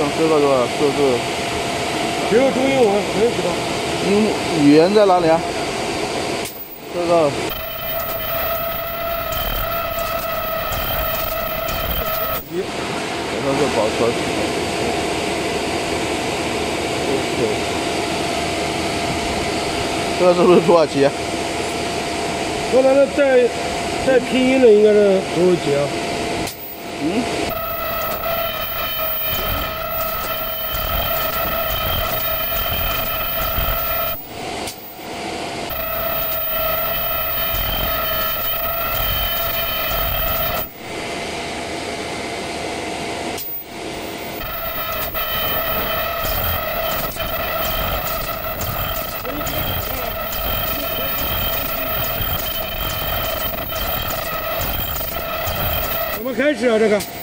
像这个是吧？设置。 这个中英文没知道。 语言在哪里啊？这个。这是保存。这个是不是土耳其？ 我看它带拼音的应该是土耳其啊。怎么开始啊？这个。